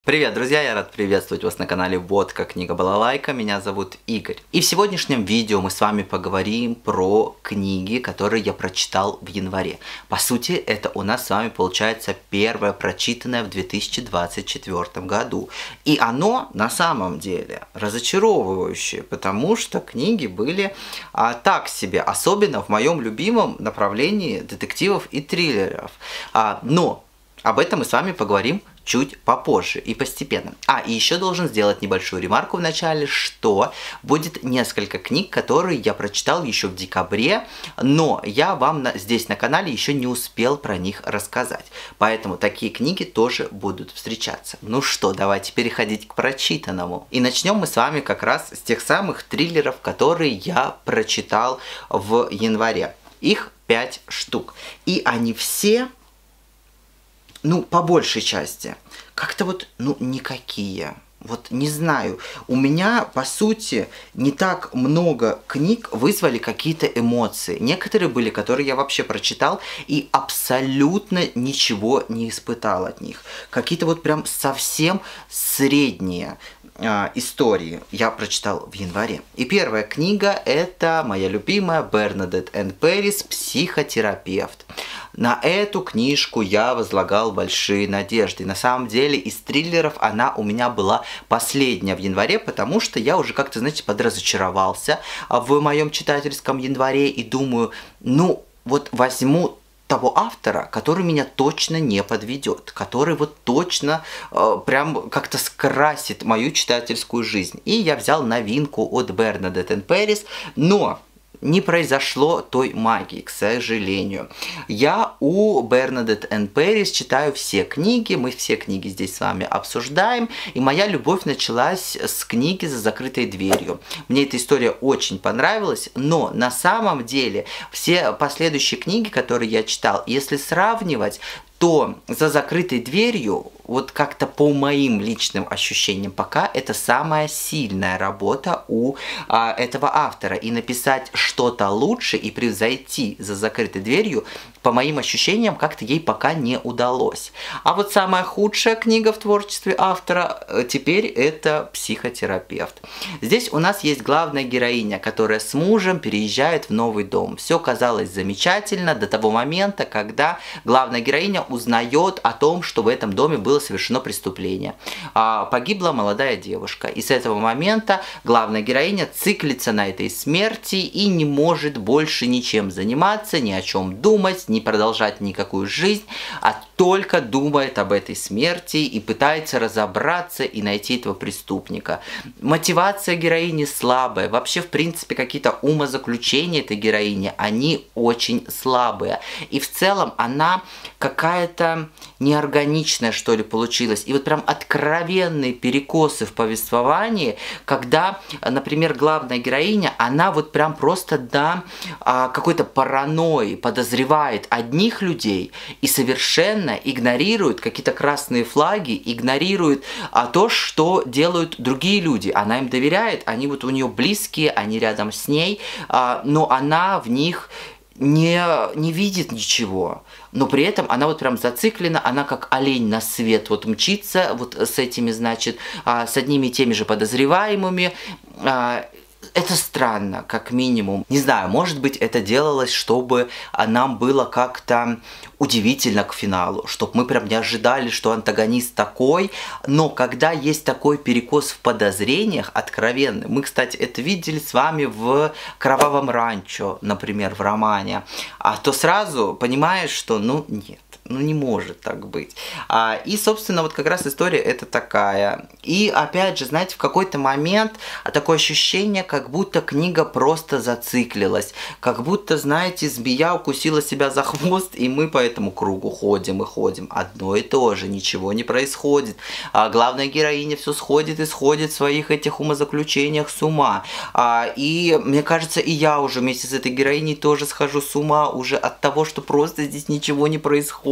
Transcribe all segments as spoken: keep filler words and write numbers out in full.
Привет, друзья! Я рад приветствовать вас на канале Водка Книга Балалайка. Меня зовут Игорь. И в сегодняшнем видео мы с вами поговорим про книги, которые я прочитал в январе. По сути, это у нас с вами получается первое прочитанное в две тысячи двадцать четвёртом году. И оно на самом деле разочаровывающее, потому что книги были а, так себе, особенно в моем любимом направлении детективов и триллеров. А, но об этом мы с вами поговорим чуть попозже и постепенно. А, и еще должен сделать небольшую ремарку в начале, что будет несколько книг, которые я прочитал еще в декабре, но я вам на, здесь на канале еще не успел про них рассказать. Поэтому такие книги тоже будут встречаться. Ну что, давайте переходить к прочитанному. И начнем мы с вами как раз с тех самых триллеров, которые я прочитал в январе. Их пять штук. И они все... Ну, по большей части. Как-то вот, ну, никакие. Вот не знаю. У меня, по сути, не так много книг вызвали какие-то эмоции. Некоторые были, которые я вообще прочитал и абсолютно ничего не испытал от них. Какие-то вот прям совсем средние э, истории я прочитал в январе. И первая книга – это моя любимая Бернадетт Энн Пэрис «Психотерапевт». На эту книжку я возлагал большие надежды. На самом деле из триллеров она у меня была последняя в январе, потому что я уже как-то, знаете, подразочаровался в моем читательском январе и думаю, ну вот возьму того автора, который меня точно не подведет, который вот точно э, прям как-то скрасит мою читательскую жизнь. И я взял новинку от Бернадетт Энн Пэрис, но... не произошло той магии, к сожалению. Я у Бернадетт Энн Пэрис читаю все книги, мы все книги здесь с вами обсуждаем, и моя любовь началась с книги «За закрытой дверью». Мне эта история очень понравилась, но на самом деле все последующие книги, которые я читал, если сравнивать, то «За закрытой дверью», вот как-то по моим личным ощущениям, пока это самая сильная работа у а, этого автора. И написать что-то лучше и превзойти «За закрытой дверью», по моим ощущениям, как-то ей пока не удалось. А вот самая худшая книга в творчестве автора теперь это «Психотерапевт». Здесь у нас есть главная героиня, которая с мужем переезжает в новый дом. Все казалось замечательно до того момента, когда главная героиня узнает о том, что в этом доме было совершено преступление. А, погибла молодая девушка. И с этого момента главная героиня циклится на этой смерти и не может больше ничем заниматься, ни о чем думать, не продолжать никакую жизнь, а только думает об этой смерти и пытается разобраться и найти этого преступника. Мотивация героини слабая. Вообще, в принципе, какие-то умозаключения этой героини, они очень слабые. И в целом она какая-то неорганичная, что ли, получилась. И вот прям откровенные перекосы в повествовании, когда, например, главная героиня, она вот прям просто до а, какой-то паранойи подозревает одних людей и совершенно игнорирует какие-то красные флаги, игнорирует а, то, что делают другие люди. Она им доверяет, они вот у нее близкие, они рядом с ней, а, но она в них не, не видит ничего. Но при этом она вот прям зациклена, она как олень на свет вот мчится вот с этими, значит, а, с одними и теми же подозреваемыми. А, это странно, как минимум. Не знаю, может быть, это делалось, чтобы нам было как-то удивительно к финалу, чтобы мы прям не ожидали, что антагонист такой, но когда есть такой перекос в подозрениях откровенный, мы, кстати, это видели с вами в «Кровавом ранчо», например, в романе, а то сразу понимаешь, что ну нет. Ну, не может так быть. А, и, собственно, вот как раз история это такая. И, опять же, знаете, в какой-то момент такое ощущение, как будто книга просто зациклилась. Как будто, знаете, змея укусила себя за хвост, и мы по этому кругу ходим и ходим. Одно и то же, ничего не происходит. А главная героиня все сходит и сходит в своих этих умозаключениях с ума. А, и, мне кажется, и я уже вместе с этой героиней тоже схожу с ума уже от того, что просто здесь ничего не происходит.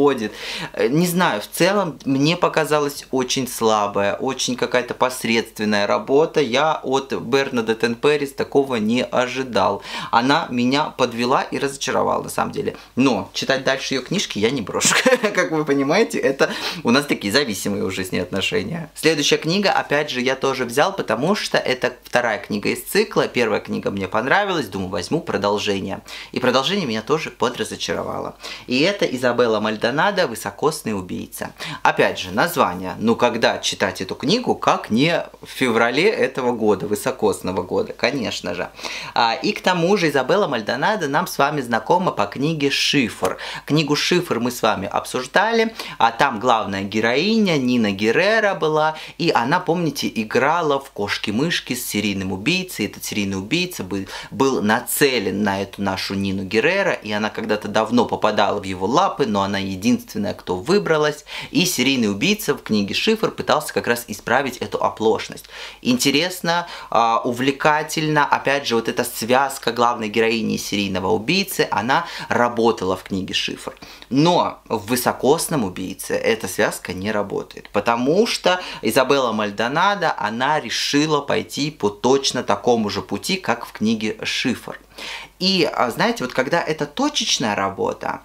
происходит. Не знаю, в целом мне показалась очень слабая, очень какая-то посредственная работа. Я от Бернадет Пэрис такого не ожидал. Она меня подвела и разочаровала, на самом деле. Но читать дальше ее книжки я не брошу. Как вы понимаете, это у нас такие зависимые уже с ней отношения. Следующая книга, опять же, я тоже взял, потому что это вторая книга из цикла. Первая книга мне понравилась, думаю, возьму продолжение. И продолжение меня тоже подразочаровало. И это Изабелла Мальдонадо «Высокосный убийца». Опять же, название. Ну, когда читать эту книгу, как не в феврале этого года, высокосного года, конечно же. А, и к тому же Изабелла Мальдонадо нам с вами знакома по книге «Шифр». Книгу «Шифр» мы с вами обсуждали, а там главная героиня Нина Геррера была, и она, помните, играла в кошки-мышки с серийным убийцей. Этот серийный убийца был, был нацелен на эту нашу Нину Геррера, и она когда-то давно попадала в его лапы, но она единственная, кто выбралась, и серийный убийца в книге «Шифр» пытался как раз исправить эту оплошность. Интересно, увлекательно, опять же, вот эта связка главной героини и серийного убийцы, она работала в книге «Шифр». Но в «Высокосном убийце» эта связка не работает, потому что Изабелла Мальдонадо, она решила пойти по точно такому же пути, как в книге «Шифр». И, знаете, вот когда это точечная работа,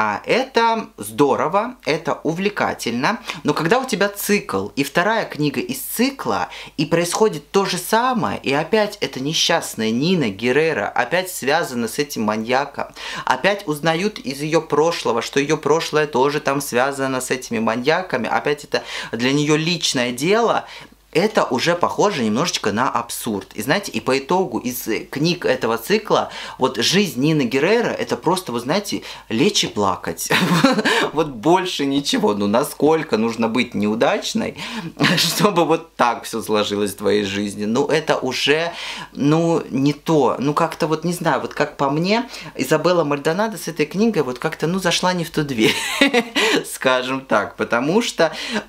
это здорово, это увлекательно, но когда у тебя цикл и вторая книга из цикла, и происходит то же самое, и опять эта несчастная Нина Геррера опять связана с этим маньяком, опять узнают из ее прошлого, что ее прошлое тоже там связано с этими маньяками, опять это для нее личное дело, это уже похоже немножечко на абсурд. И знаете, и по итогу из книг этого цикла, вот жизнь Нины Геррера, это просто, вы знаете, лечь и плакать. Вот больше ничего. Ну, насколько нужно быть неудачной, чтобы вот так все сложилось в твоей жизни. Ну, это уже, ну, не то. Ну, как-то вот, не знаю, вот как по мне, Изабелла Мальдонадо с этой книгой вот как-то, ну, зашла не в ту дверь, скажем так. Потому что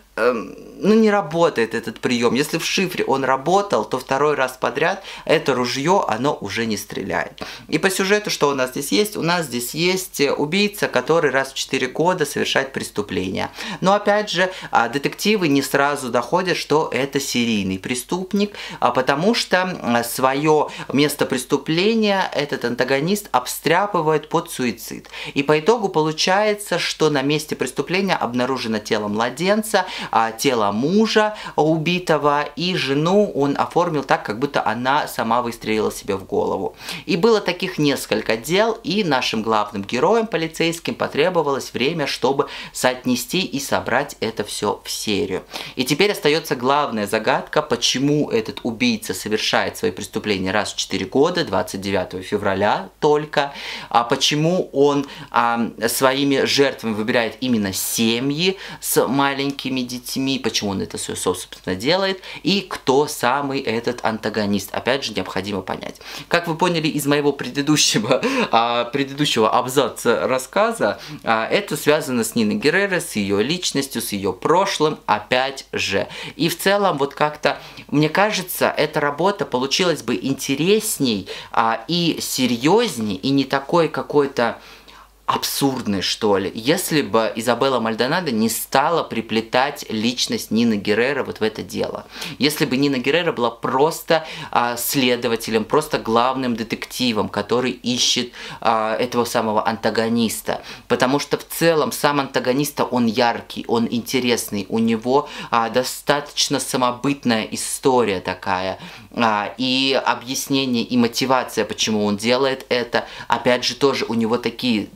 ну, не работает этот прием. Если в «Шифре» он работал, то второй раз подряд это ружье, оно уже не стреляет. И по сюжету, что у нас здесь есть? У нас здесь есть убийца, который раз в четыре года совершает преступление. Но опять же, детективы не сразу доходят, что это серийный преступник, потому что свое место преступления этот антагонист обстряпывает под суицид. И по итогу получается, что на месте преступления обнаружено тело младенца, тело мужа убитого, и жену он оформил так, как будто она сама выстрелила себе в голову. И было таких несколько дел, и нашим главным героям полицейским потребовалось время, чтобы соотнести и собрать это все в серию. И теперь остается главная загадка, почему этот убийца совершает свои преступления раз в четыре года, двадцать девятого февраля только, а почему он а, своими жертвами выбирает именно семьи с маленькими детьми, детьми, почему он это все, собственно, делает, и кто самый этот антагонист. Опять же, необходимо понять. Как вы поняли из моего предыдущего, а, предыдущего абзаца рассказа, а, это связано с Ниной Геррера, с ее личностью, с ее прошлым, опять же. И в целом, вот как-то, мне кажется, эта работа получилась бы интересней а, и серьезней, и не такой какой-то абсурдный, что ли, если бы Изабелла Мальдонадо не стала приплетать личность Нины Геррера вот в это дело. Если бы Нина Геррера была просто а, следователем, просто главным детективом, который ищет а, этого самого антагониста. Потому что в целом сам антагонист, он яркий, он интересный, у него а, достаточно самобытная история такая. А, и объяснение, и мотивация, почему он делает это, опять же, тоже у него такие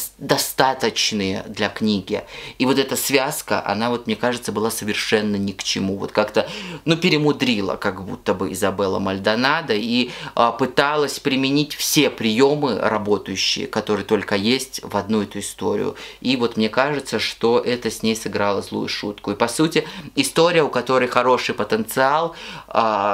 достаточные для книги. И вот эта связка, она вот, мне кажется, была совершенно ни к чему. Вот как-то, ну, перемудрила, как будто бы Изабелла Мальдонадо, и а, пыталась применить все приемы работающие, которые только есть в одну эту историю. И вот мне кажется, что это с ней сыграло злую шутку. И по сути, история, у которой хороший потенциал, а,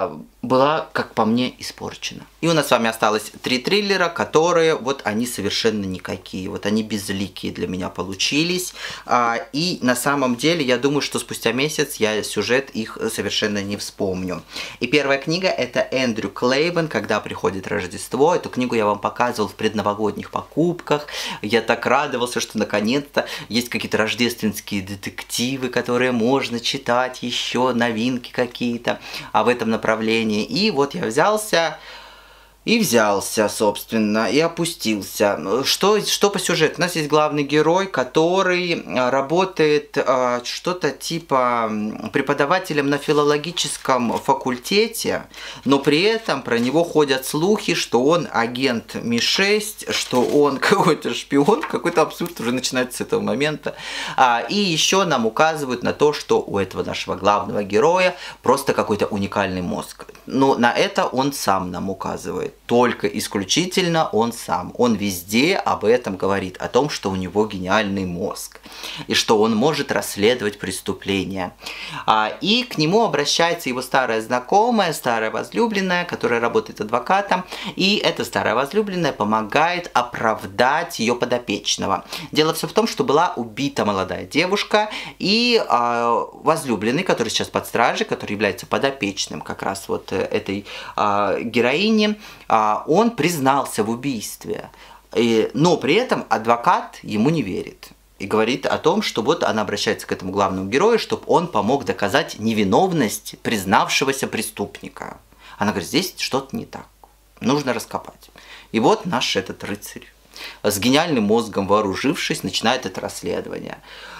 была, как по мне, испорчена. И у нас с вами осталось три триллера, которые вот они совершенно никакие. Вот они безликие для меня получились. А, и на самом деле я думаю, что спустя месяц я сюжет их совершенно не вспомню. И первая книга это Эндрю Клейвен «Когда приходит Рождество». Эту книгу я вам показывал в предновогодних покупках. Я так радовался, что наконец-то есть какие-то рождественские детективы, которые можно читать, еще новинки какие-то а в этом направлении. И вот я взялся и взялся, собственно, и опустился. Что, что по сюжету? У нас есть главный герой, который работает э, что-то типа преподавателем на филологическом факультете, но при этом про него ходят слухи, что он агент Ми шесть, что он какой-то шпион, какой-то абсурд уже начинается с этого момента. А, и еще нам указывают на то, что у этого нашего главного героя просто какой-то уникальный мозг. Но на это он сам нам указывает. Только исключительно он сам. Он везде об этом говорит, о том, что у него гениальный мозг. И что он может расследовать преступления. А, и к нему обращается его старая знакомая, старая возлюбленная, которая работает адвокатом. И эта старая возлюбленная помогает оправдать ее подопечного. Дело все в том, что была убита молодая девушка. И а, возлюбленный, который сейчас под стражей, который является подопечным как раз вот этой а, героини, он признался в убийстве, но при этом адвокат ему не верит. И говорит о том, что вот она обращается к этому главному герою, чтобы он помог доказать невиновность признавшегося преступника. Она говорит, здесь что-то не так, нужно раскопать. И вот наш этот рыцарь, с гениальным мозгом вооружившись, начинает это расследование.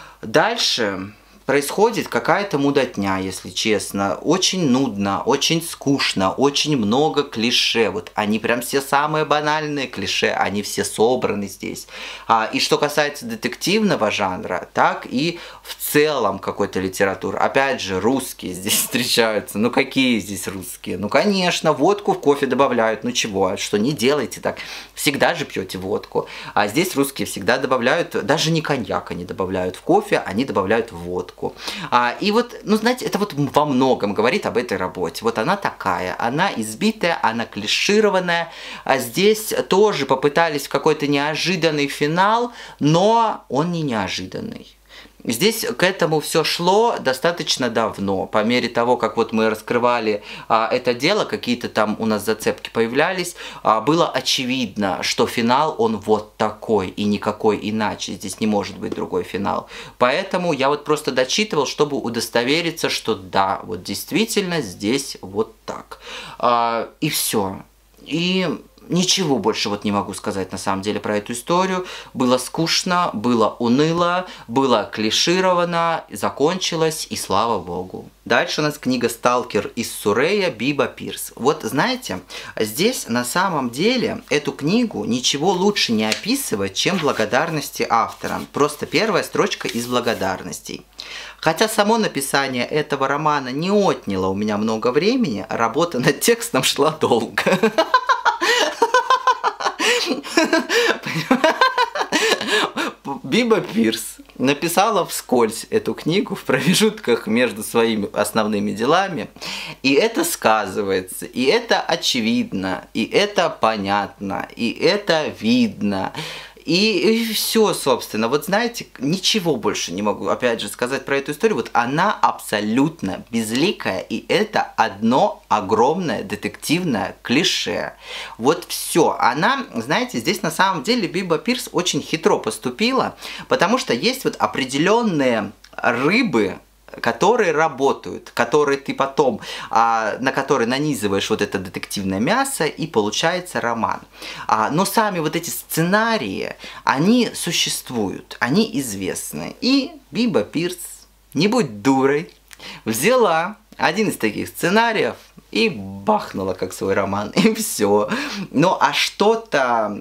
Дальше происходит какая-то мудотня, если честно. Очень нудно, очень скучно, очень много клише. Вот они прям все самые банальные клише, они все собраны здесь. А, и что касается детективного жанра, так и в целом какой-то литературы. Опять же, русские здесь встречаются. Ну какие здесь русские? Ну конечно, водку в кофе добавляют. Ну чего? Что не делайте так? Всегда же пьете водку. А здесь русские всегда добавляют, даже не коньяк они добавляют в кофе, они добавляют в водку. А, и вот, ну знаете, это вот во многом говорит об этой работе. Вот она такая, она избитая, она клишированная. А здесь тоже попытались в какой-то неожиданный финал, но он не неожиданный. Здесь к этому все шло достаточно давно. По мере того, как вот мы раскрывали а, это дело, какие-то там у нас зацепки появлялись, а, было очевидно, что финал он вот такой и никакой иначе. Здесь не может быть другой финал. Поэтому я вот просто дочитывал, чтобы удостовериться, что да, вот действительно здесь вот так. А, и все. И ничего больше вот не могу сказать на самом деле про эту историю. Было скучно, было уныло, было клишировано, закончилось, и слава богу. Дальше у нас книга «Сталкер из Суррея» Биба Пирс. Вот знаете, здесь на самом деле эту книгу ничего лучше не описывать, чем благодарности авторам. Просто первая строчка из благодарностей. Хотя само написание этого романа не отняло у меня много времени, работа над текстом шла долго. Биба Пирс написала вскользь эту книгу в промежутках между своими основными делами, и это сказывается, и это очевидно, и это понятно, и это видно. И, и все, собственно, вот знаете, ничего больше не могу, опять же, сказать про эту историю. Вот она абсолютно безликая, и это одно огромное детективное клише. Вот все. Она, знаете, здесь на самом деле Биба Пирс очень хитро поступила, потому что есть вот определенные рыбы, которые работают, которые ты потом, а, на которые нанизываешь вот это детективное мясо, и получается роман. А, но сами вот эти сценарии, они существуют, они известны. И Биба Пирс, не будь дурой, взяла один из таких сценариев и бахнула как свой роман, и все. Ну а что-то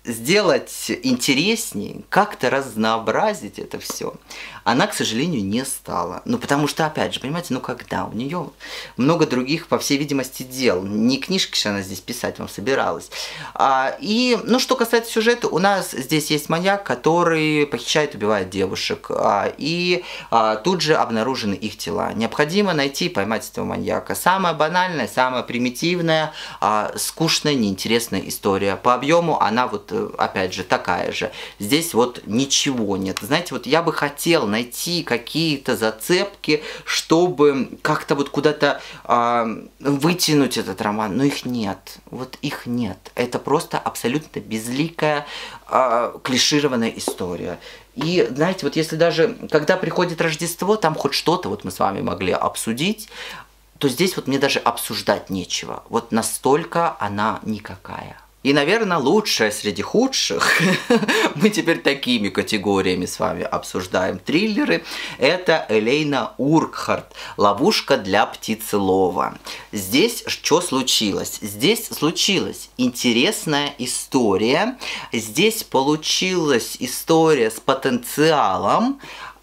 сделать интереснее, как-то разнообразить это все, она, к сожалению, не стала. Ну, потому что, опять же, понимаете, ну когда? У нее много других, по всей видимости, дел. Не книжки же она здесь писать вам собиралась. А, и, ну, что касается сюжета, у нас здесь есть маньяк, который похищает и убивает девушек. А, и а, тут же обнаружены их тела. Необходимо найти и поймать этого маньяка. Самая банальная, самая примитивная, а, скучная, неинтересная история. По объему она вот, опять же, такая же. Здесь вот ничего нет. Знаете, вот я бы хотел найти какие-то зацепки, чтобы как-то вот куда-то э, вытянуть этот роман, но их нет. Вот их нет. Это просто абсолютно безликая, э, клишированная история. И, знаете, вот если даже, когда приходит Рождество, там хоть что-то вот мы с вами могли обсудить, то здесь вот мне даже обсуждать нечего. Вот настолько она никакая. И, наверное, лучшее среди худших, мы теперь такими категориями с вами обсуждаем триллеры, это Элейна Уркхарт «Ловушка для птицелова». Здесь что случилось? Здесь случилась интересная история, здесь получилась история с потенциалом,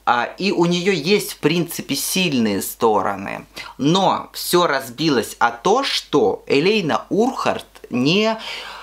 и у нее есть, в принципе, сильные стороны. Но все разбилось о том, что Элейна Уркхарт не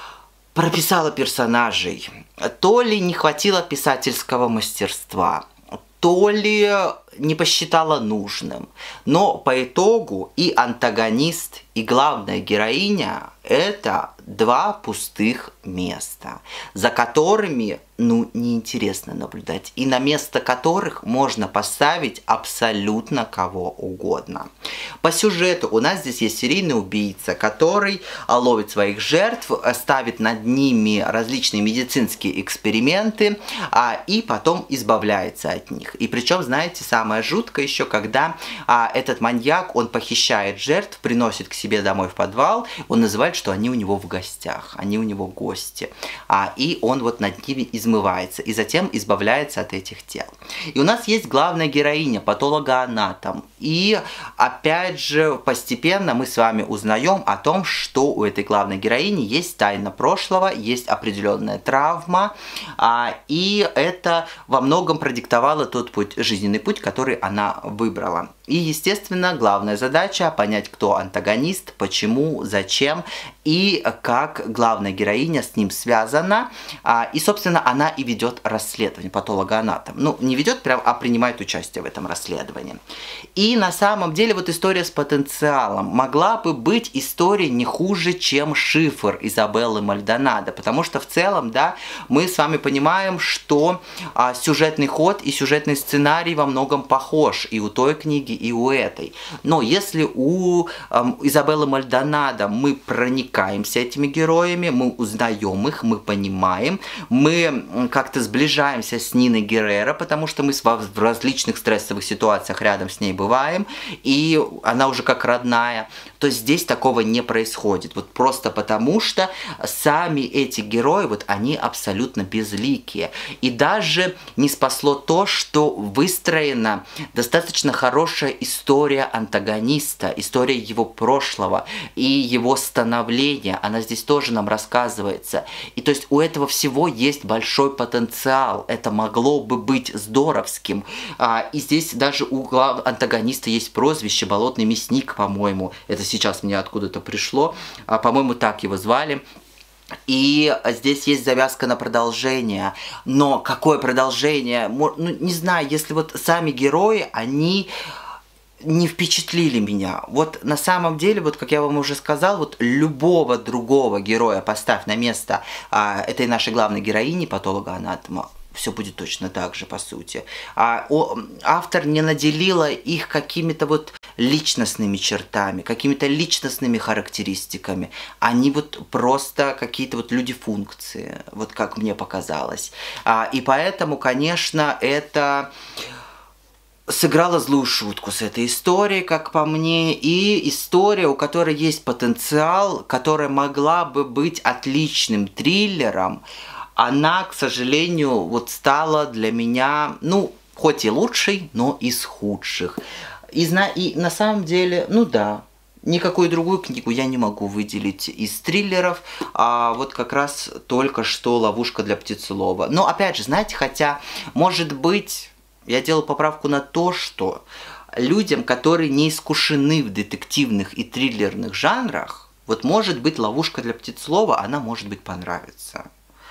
прописала персонажей. То ли не хватило писательского мастерства, то ли не посчитала нужным. Но по итогу и антагонист, и главная героиня – это два пустых места, за которыми, ну, неинтересно наблюдать, и на место которых можно поставить абсолютно кого угодно. По сюжету у нас здесь есть серийный убийца, который ловит своих жертв, ставит над ними различные медицинские эксперименты, а, и потом избавляется от них. И причем, знаете, самое жуткое еще, когда а, этот маньяк, он похищает жертв, приносит к себе домой в подвал, он называет, что они у него в гостях, они у него гости, а, и он вот над ними измывается, и затем избавляется от этих тел. И у нас есть главная героиня, патологоанатом, и опять же постепенно мы с вами узнаем о том, что у этой главной героини есть тайна прошлого, есть определенная травма, а, и это во многом продиктовало тот путь, жизненный путь, который она выбрала. И, естественно, главная задача понять, кто антагонист, почему, зачем и как главная героиня с ним связана. И, собственно, она и ведет расследование, патологоанатом. Ну, не ведет прям, а принимает участие в этом расследовании. И на самом деле вот история с потенциалом могла бы быть историей не хуже, чем «Шифр» Изабеллы Мальдонадо. Потому что в целом, да, мы с вами понимаем, что а, сюжетный ход и сюжетный сценарий во многом похож и у той книги, и у этой. Но если у э, Изабеллы Мальдонадо мы проникаемся этими героями, мы узнаем их, мы понимаем, мы как-то сближаемся с Ниной Герреро, потому что мы в различных стрессовых ситуациях рядом с ней бываем, и она уже как родная, то здесь такого не происходит. Вот просто потому, что сами эти герои, вот они абсолютно безликие. И даже не спасло то, что выстроена достаточно хорошая история антагониста, история его прошлого и его становления. Она здесь тоже нам рассказывается. И то есть у этого всего есть большой потенциал. Это могло бы быть здоровским. И здесь даже у антагониста есть прозвище «Болотный мясник», по-моему. Это сейчас мне откуда-то пришло. По-моему, так его звали. И здесь есть завязка на продолжение. Но какое продолжение? Ну, не знаю, если вот сами герои, они не впечатлили меня. Вот на самом деле, вот как я вам уже сказал, вот любого другого героя поставь на место а, этой нашей главной героини, патологоанатома, все будет точно так же, по сути. А, о, автор не наделила их какими-то вот личностными чертами, какими-то личностными характеристиками. Они вот просто какие-то вот люди-функции, вот как мне показалось. А, и поэтому, конечно, это сыграла злую шутку с этой историей, как по мне, и история, у которой есть потенциал, которая могла бы быть отличным триллером, она, к сожалению, вот стала для меня, ну, хоть и лучшей, но из худших. И, зна и на самом деле, ну да, Никакую другую книгу я не могу выделить из триллеров, а вот как раз только что «Ловушка для птицелова». Но опять же, знаете, хотя, может быть, я делал поправку на то, что людям, которые не искушены в детективных и триллерных жанрах, вот может быть «Ловушка для птицелова», она может быть понравится.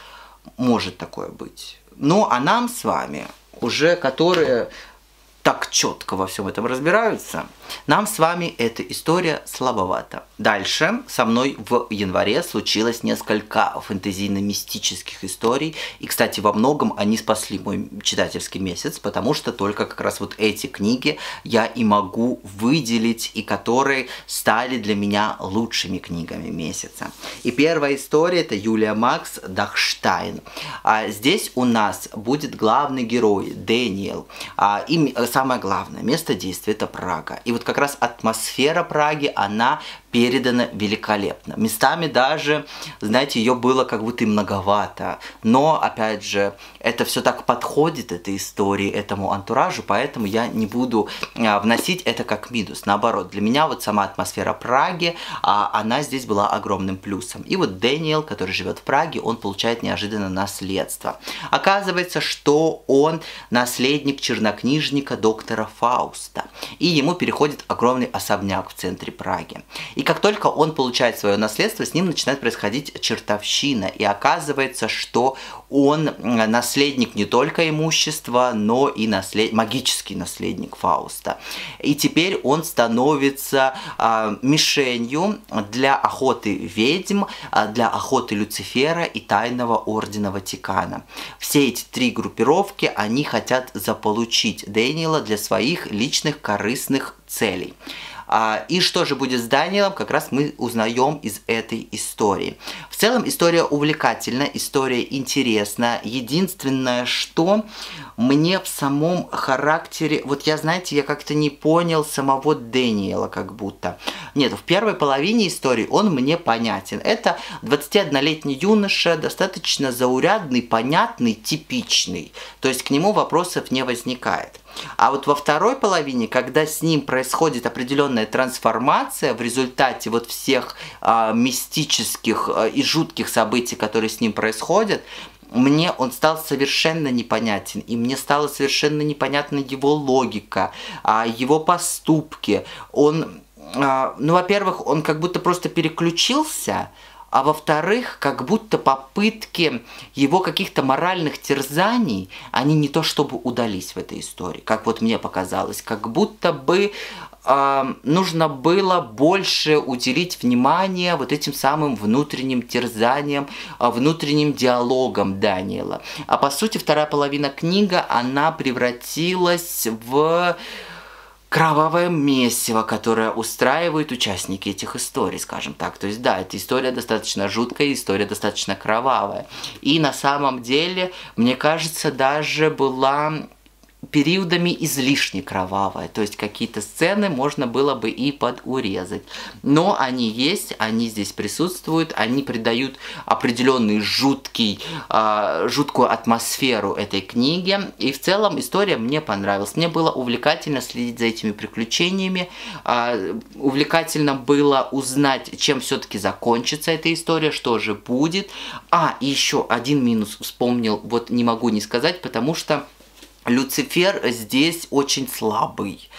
Может такое быть. Ну, а нам с вами, уже которые так четко во всем этом разбираются, нам с вами эта история слабовата. Дальше со мной в январе случилось несколько фэнтезийно-мистических историй. И, кстати, во многом они спасли мой читательский месяц, потому что только как раз вот эти книги я и могу выделить, и которые стали для меня лучшими книгами месяца. И первая история — это Юлия Макс «Дахштайн». А здесь у нас будет главный герой Дэниел. А, и самое главное, место действия — это Прага. И вот как раз атмосфера Праги, она передана великолепно. Местами даже, знаете, ее было как будто и многовато. Но, опять же, это все так подходит, этой истории, этому антуражу, поэтому я не буду а, вносить это как минус. Наоборот, для меня вот сама атмосфера Праги, а, она здесь была огромным плюсом. И вот Дэниел, который живет в Праге, он получает неожиданно наследство. Оказывается, что он наследник чернокнижника доктора Фауста. И ему переходит огромный особняк в центре Праги. И как только он получает свое наследство, с ним начинает происходить чертовщина. И оказывается, что он наследник не только имущества, но и наслед... магический наследник Фауста. И теперь он становится э, мишенью для охоты ведьм, для охоты Люцифера и Тайного Ордена Ватикана. Все эти три группировки, они хотят заполучить Дэниела для своих личных корыстных целей. И что же будет с Дэниелом, как раз мы узнаем из этой истории. В целом история увлекательна, история интересна. Единственное, что мне в самом характере... Вот я, знаете, я как-то не понял самого Дэниела как будто. Нет, в первой половине истории он мне понятен. Это двадцатиоднолетний юноша, достаточно заурядный, понятный, типичный. То есть к нему вопросов не возникает. А вот во второй половине, когда с ним происходит определенная трансформация в результате вот всех а, мистических а, и жутких событий, которые с ним происходят, мне он стал совершенно непонятен. И мне стала совершенно непонятна его логика, а, его поступки. Он, а, ну, во-первых, он как будто просто переключился. А во-вторых, как будто попытки его каких-то моральных терзаний, они не то чтобы удались в этой истории, как вот мне показалось, как будто бы э, нужно было больше уделить внимание вот этим самым внутренним терзаниям, внутренним диалогам Дэниела. А по сути вторая половина книги, она превратилась в... кровавое месиво, которое устраивают участники этих историй, скажем так. То есть, да, эта история достаточно жуткая, история достаточно кровавая. И на самом деле, мне кажется, даже была периодами излишне кровавая. То есть, какие-то сцены можно было бы и подурезать. Но они есть, они здесь присутствуют, они придают определенный жуткий, э, жуткую атмосферу этой книги. И в целом история мне понравилась. Мне было увлекательно следить за этими приключениями. Э, увлекательно было узнать, чем все-таки закончится эта история, что же будет. А, и еще один минус вспомнил, вот не могу не сказать, потому что Люцифер здесь очень слабый.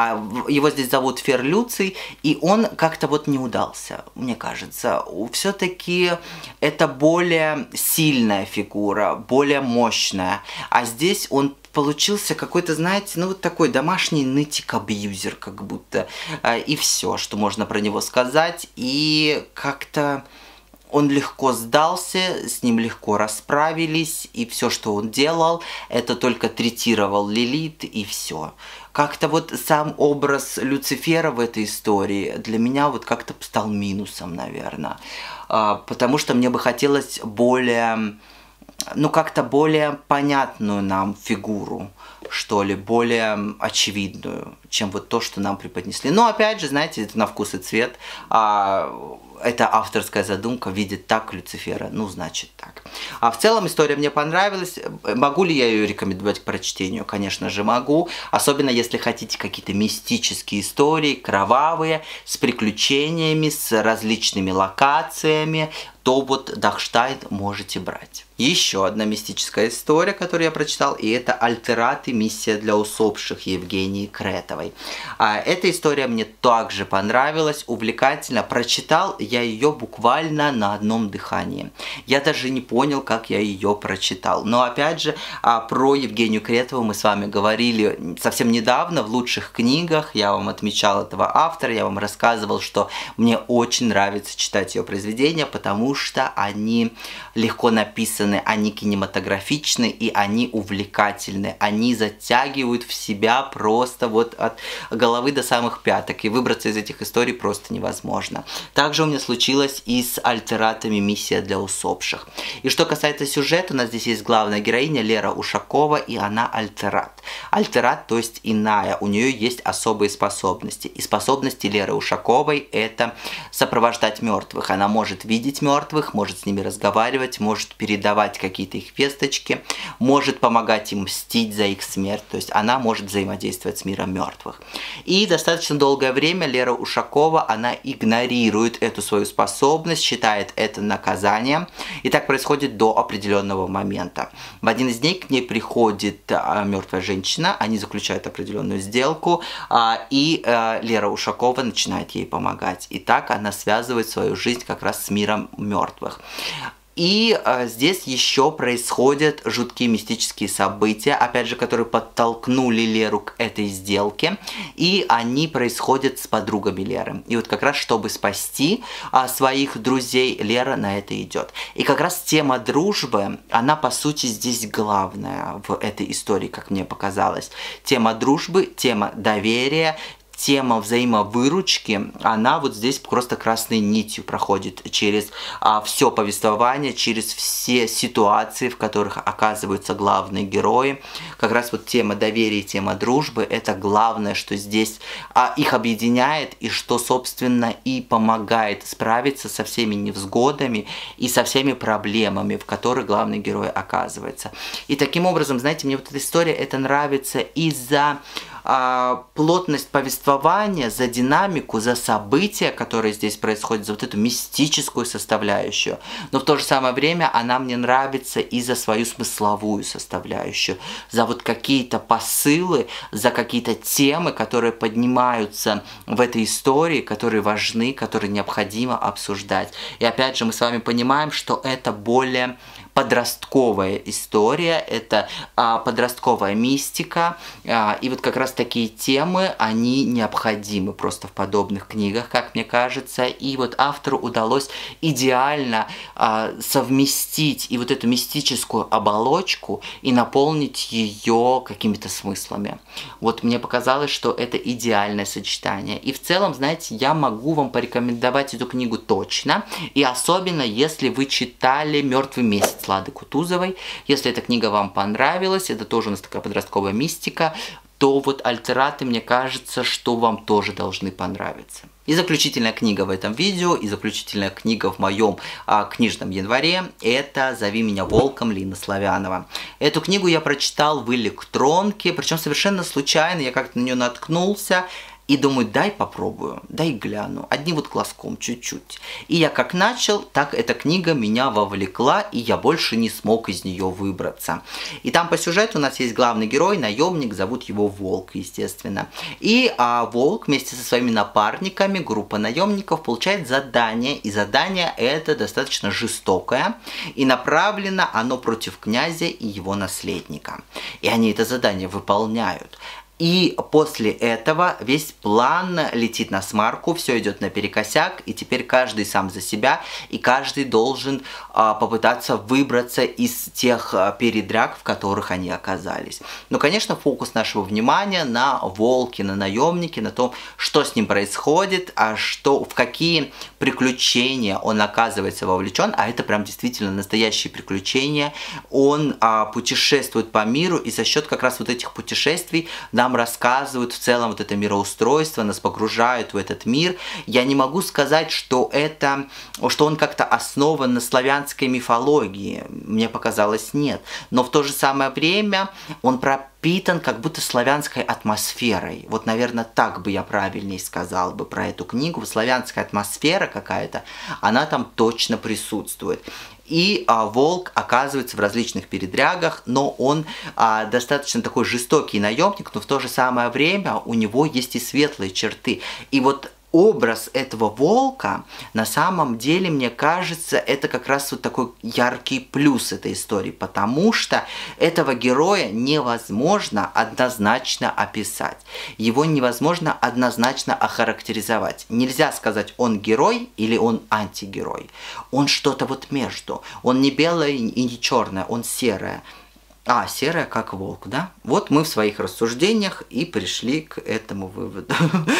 Его здесь зовут Фер Люций, и он как-то вот не удался, мне кажется. Все-таки это более сильная фигура, более мощная. А здесь он получился какой-то, знаете, ну вот такой домашний нытик-абьюзер, как будто. И все, что можно про него сказать. И как-то... он легко сдался, с ним легко расправились, и все, что он делал, это только третировал Лилит, и все. Как-то вот сам образ Люцифера в этой истории для меня вот как-то стал минусом, наверное. Потому что мне бы хотелось более, ну как-то более понятную нам фигуру, что ли, более очевидную, чем вот то, что нам преподнесли. Но опять же, знаете, это на вкус и цвет. эта авторская задумка видит так Люцифера, ну, значит так. А в целом история мне понравилась. Могу ли я ее рекомендовать к прочтению? Конечно же могу. Особенно если хотите какие-то мистические истории, кровавые, с приключениями, с различными локациями, то вот Дахштайн можете брать. Еще одна мистическая история, которую я прочитал, и это «Альтераты. Миссия для усопших» Евгении Кретовой. А, эта история мне также понравилась, увлекательно. Прочитал я ее буквально на одном дыхании. Я даже не понял, как я ее прочитал. Но опять же, а, про Евгению Кретову мы с вами говорили совсем недавно в лучших книгах. Я вам отмечал этого автора, я вам рассказывал, что мне очень нравится читать ее произведения, потому что они легко написаны, они кинематографичны и они увлекательны. Они затягивают в себя просто вот от головы до самых пяток. И выбраться из этих историй просто невозможно. Также у меня случилось и с «Альтератами. Миссия для усопших». И что касается сюжета, у нас здесь есть главная героиня Лера Ушакова, и она альтерат. Альтерат, то есть иная. У нее есть особые способности. И способности Леры Ушаковой – это сопровождать мертвых. Она может видеть мертвых, может с ними разговаривать, может передавать какие-то их весточки, может помогать им мстить за их смерть, то есть она может взаимодействовать с миром мертвых. И достаточно долгое время Лера Ушакова, она игнорирует эту свою способность, считает это наказанием, и так происходит до определенного момента. В один из дней к ней приходит а, мертвая женщина, они заключают определенную сделку, а, и а, Лера Ушакова начинает ей помогать. И так она связывает свою жизнь как раз с миром мертвых. И а, здесь еще происходят жуткие мистические события, опять же, которые подтолкнули Леру к этой сделке, и они происходят с подругами Леры. И вот как раз, чтобы спасти а, своих друзей, Лера на это идет. И как раз тема дружбы, она по сути здесь главная в этой истории, как мне показалось. Тема дружбы, тема доверия, тема взаимовыручки, она вот здесь просто красной нитью проходит через а, все повествование, через все ситуации, в которых оказываются главные герои. Как раз вот тема доверия, тема дружбы – это главное, что здесь а, их объединяет и что, собственно, и помогает справиться со всеми невзгодами и со всеми проблемами, в которых главный герой оказывается. И таким образом, знаете, мне вот эта история, это нравится из-за а, плотность повествования, за динамику, за события, которые здесь происходят, за вот эту мистическую составляющую. Но в то же самое время она мне нравится и за свою смысловую составляющую, за вот какие-то посылы, за какие-то темы, которые поднимаются в этой истории, которые важны, которые необходимо обсуждать. И опять же мы с вами понимаем, что это более подростковая история, это а, подростковая мистика, а, и вот как раз такие темы, они необходимы просто в подобных книгах, как мне кажется, и вот автору удалось идеально а, совместить и вот эту мистическую оболочку и наполнить ее какими-то смыслами. Вот мне показалось, что это идеальное сочетание. И в целом, знаете, я могу вам порекомендовать эту книгу точно, и особенно если вы читали «Мертвый месяц» Лады Кутузовой. Если эта книга вам понравилась, это тоже у нас такая подростковая мистика, то вот «Альтераты», мне кажется, что вам тоже должны понравиться. И заключительная книга в этом видео, и заключительная книга в моем а, книжном январе – это «Зови меня волком» Лина Славянова. Эту книгу я прочитал в электронке, причем совершенно случайно, я как-то на нее наткнулся. И думаю, дай попробую, дай гляну, одним вот глазком чуть-чуть. И я как начал, так эта книга меня вовлекла, и я больше не смог из нее выбраться. И там по сюжету у нас есть главный герой, наемник, зовут его Волк, естественно. И а, Волк вместе со своими напарниками, группа наемников, получает задание, и задание это достаточно жестокое, и направлено оно против князя и его наследника. И они это задание выполняют. И после этого весь план летит на смарку, все идет наперекосяк, и теперь каждый сам за себя, и каждый должен а, попытаться выбраться из тех а, передряг, в которых они оказались. Но, конечно, фокус нашего внимания на волке, на наемнике, на том, что с ним происходит, а что, в какие приключения он оказывается вовлечен, а это прям действительно настоящие приключения. Он а, путешествует по миру, и за счет как раз вот этих путешествий нам нам рассказывают в целом вот это мироустройство, нас погружают в этот мир. Я не могу сказать, что это, что он как-то основан на славянской мифологии. Мне показалось, нет. Но в то же самое время он пропитан как будто славянской атмосферой. Вот, наверное, так бы я правильнее сказал бы про эту книгу. Славянская атмосфера какая-то, она там точно присутствует. И а, волк оказывается в различных передрягах, но он а, достаточно такой жестокий наемник, но в то же самое время у него есть и светлые черты. И вот образ этого волка, на самом деле, мне кажется, это как раз вот такой яркий плюс этой истории, потому что этого героя невозможно однозначно описать. Его невозможно однозначно охарактеризовать. Нельзя сказать, он герой или он антигерой. Он что-то вот между. Он не белое и не черное, он серое. А, серая как волк, да? Вот мы в своих рассуждениях и пришли к этому выводу.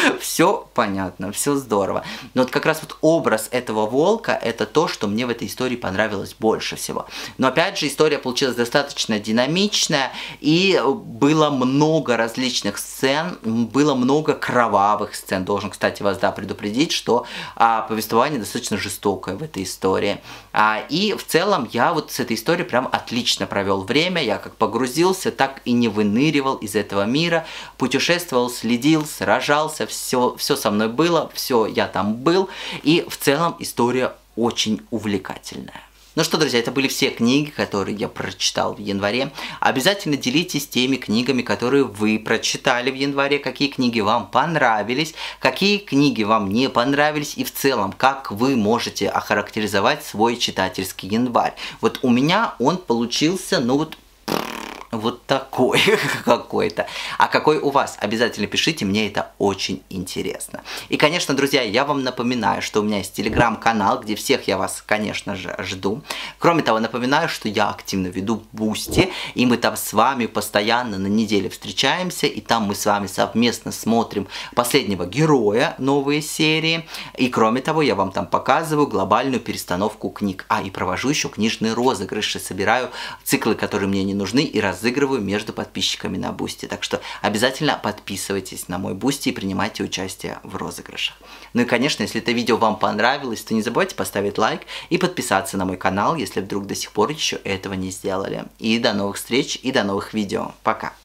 Все понятно, все здорово. Но вот как раз вот образ этого волка, это то, что мне в этой истории понравилось больше всего. Но опять же, история получилась достаточно динамичная, и было много различных сцен, было много кровавых сцен. Должен, кстати, вас, да, предупредить, что а, повествование достаточно жестокое в этой истории. А, и в целом я вот с этой историей прям отлично провел время. Я как погрузился, так и не выныривал из этого мира, путешествовал, следил, сражался, все, все со мной было, все, я там был, и в целом история очень увлекательная. Ну что, друзья, это были все книги, которые я прочитал в январе. Обязательно делитесь теми книгами, которые вы прочитали в январе, какие книги вам понравились, какие книги вам не понравились, и в целом, как вы можете охарактеризовать свой читательский январь. Вот у меня он получился, ну вот, вот такой какой-то. А какой у вас? Обязательно пишите, мне это очень интересно. И, конечно, друзья, я вам напоминаю, что у меня есть телеграм-канал, где всех я вас, конечно же, жду. Кроме того, напоминаю, что я активно веду Boosty, и мы там с вами постоянно на неделе встречаемся, и там мы с вами совместно смотрим последнего героя, новые серии. И, кроме того, я вам там показываю глобальную перестановку книг. А, и провожу еще книжные розыгрыши, собираю циклы, которые мне не нужны, и раз разыгрываю между подписчиками на Boosty. Так что обязательно подписывайтесь на мой Boosty и принимайте участие в розыгрышах. Ну и, конечно, если это видео вам понравилось, то не забывайте поставить лайк и подписаться на мой канал, если вдруг до сих пор еще этого не сделали. И до новых встреч и до новых видео. Пока!